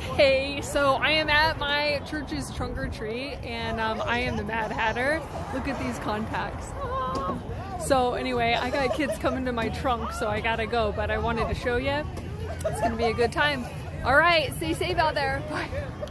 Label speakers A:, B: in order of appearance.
A: Hey, so I am at my church's trunk or treat, and I am the Mad Hatter. Look at these contacts. Ah. So anyway, I got kids coming to my trunk, so I gotta go, but I wanted to show you. It's gonna be a good time. All right, stay safe out there. Bye.